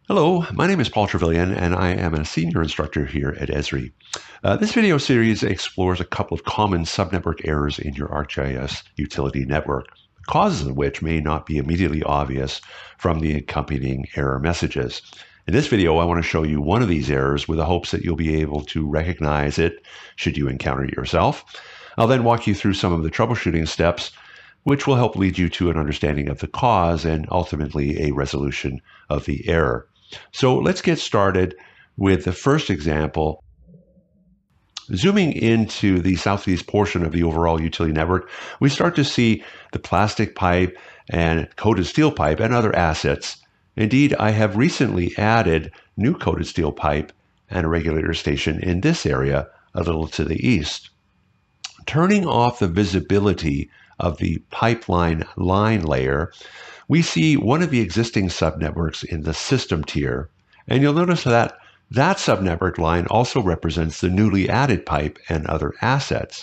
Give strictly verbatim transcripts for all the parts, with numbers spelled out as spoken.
Hello, my name is Paul Trevelyan, and I am a senior instructor here at Esri. Uh, this video series explores a couple of common subnetwork errors in your ArcGIS utility network, the causes of which may not be immediately obvious from the accompanying error messages. In this video, I want to show you one of these errors with the hopes that you'll be able to recognize it should you encounter it yourself. I'll then walk you through some of the troubleshooting steps, which will help lead you to an understanding of the cause and ultimately a resolution of the error. So let's get started with the first example. Zooming into the southeast portion of the overall utility network, we start to see the plastic pipe and coated steel pipe and other assets. Indeed, I have recently added new coated steel pipe and a regulator station in this area a little to the east. Turning off the visibility of the pipeline line layer, we see one of the existing subnetworks in the system tier, and you'll notice that that subnetwork line also represents the newly added pipe and other assets.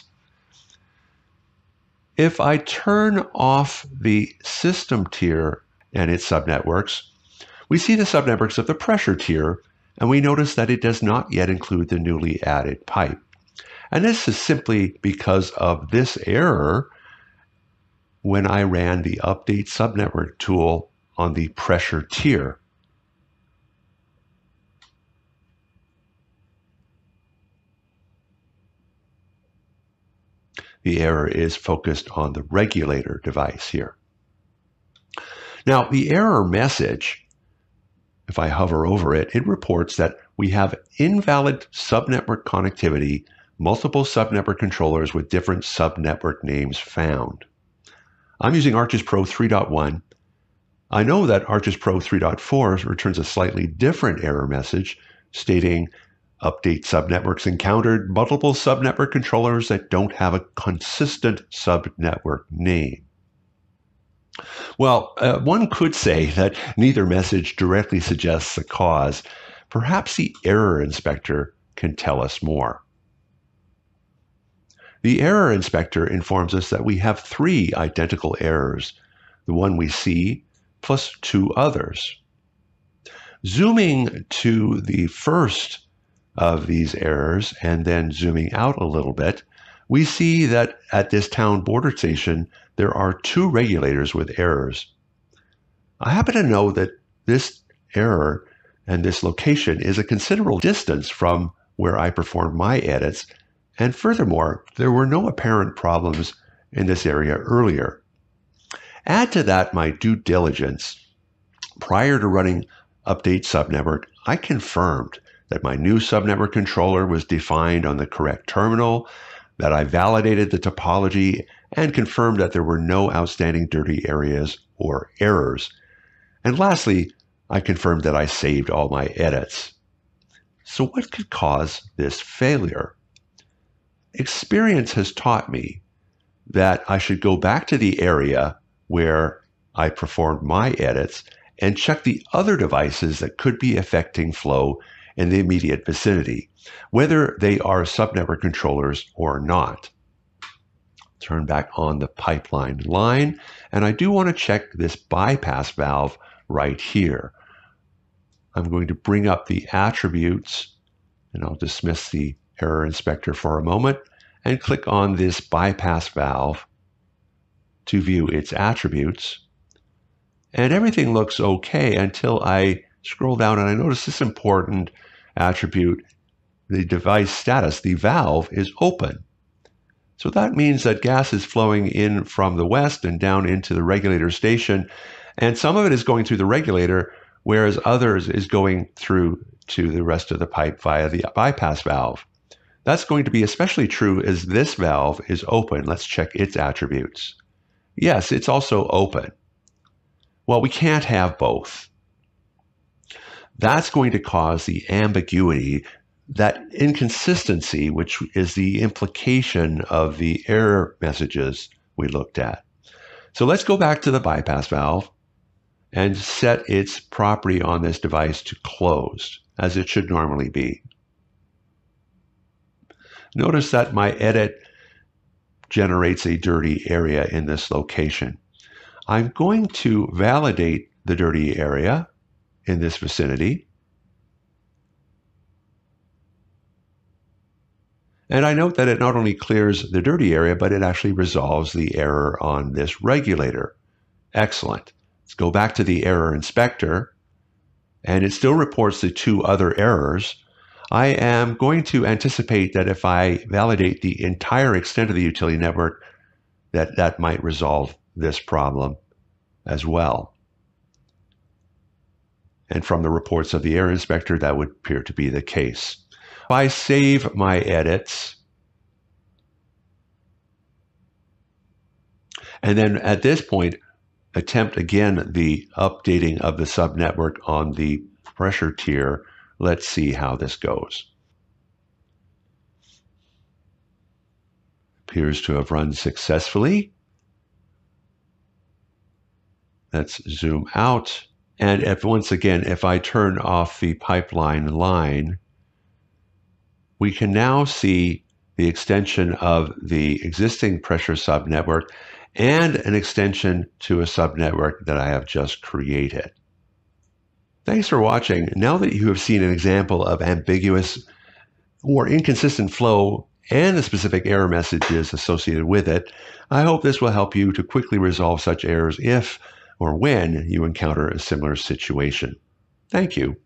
If I turn off the system tier and its subnetworks, we see the subnetworks of the pressure tier, and we notice that it does not yet include the newly added pipe. And this is simply because of this error when I ran the Update Subnetwork tool on the pressure tier. The error is focused on the regulator device here. Now, the error message, if I hover over it, it reports that we have invalid subnetwork connectivity, multiple subnetwork controllers with different subnetwork names found. I'm using ArcGIS Pro three point one. I know that ArcGIS Pro three point four returns a slightly different error message stating update subnetworks encountered multiple subnetwork controllers that don't have a consistent subnetwork name. Well, uh, one could say that neither message directly suggests the cause. Perhaps the error inspector can tell us more. The error inspector informs us that we have three identical errors, the one we see plus two others. Zooming to the first of these errors and then zooming out a little bit, we see that at this town border station, there are two regulators with errors. I happen to know that this error and this location is a considerable distance from where I performed my edits. And furthermore, there were no apparent problems in this area earlier. Add to that my due diligence. Prior to running Update Subnetwork, I confirmed that my new subnetwork controller was defined on the correct terminal, that I validated the topology, and confirmed that there were no outstanding dirty areas or errors. And lastly, I confirmed that I saved all my edits. So what could cause this failure? Experience has taught me that I should go back to the area where I performed my edits and check the other devices that could be affecting flow in the immediate vicinity, whether they are subnetwork controllers or not. Turn back on the pipeline line, and I do want to check this bypass valve right here. I'm going to bring up the attributes, and I'll dismiss the error inspector for a moment and click on this bypass valve to view its attributes. And everything looks okay until I scroll down and I notice this important attribute, the device status, the valve is open. So that means that gas is flowing in from the west and down into the regulator station, and some of it is going through the regulator, whereas others is going through to the rest of the pipe via the bypass valve. That's going to be especially true as this valve is open. Let's check its attributes. Yes, it's also open. Well, we can't have both. That's going to cause the ambiguity, that inconsistency, which is the implication of the error messages we looked at. So let's go back to the bypass valve and set its property on this device to closed, as it should normally be. Notice that my edit generates a dirty area in this location. I'm going to validate the dirty area in this vicinity. And I note that it not only clears the dirty area, but it actually resolves the error on this regulator. Excellent. Let's go back to the error inspector, and it still reports the two other errors. I am going to anticipate that if I validate the entire extent of the utility network, that that might resolve this problem as well. And from the reports of the error inspector, that would appear to be the case. If I save my edits, and then at this point, attempt again the updating of the subnetwork on the pressure tier, let's see how this goes. Appears to have run successfully. Let's zoom out. And if once again, if I turn off the pipeline line, we can now see the extension of the existing pressure subnetwork and an extension to a subnetwork that I have just created. Thanks for watching. Now that you have seen an example of ambiguous or inconsistent flow and the specific error messages associated with it, I hope this will help you to quickly resolve such errors if or when you encounter a similar situation. Thank you.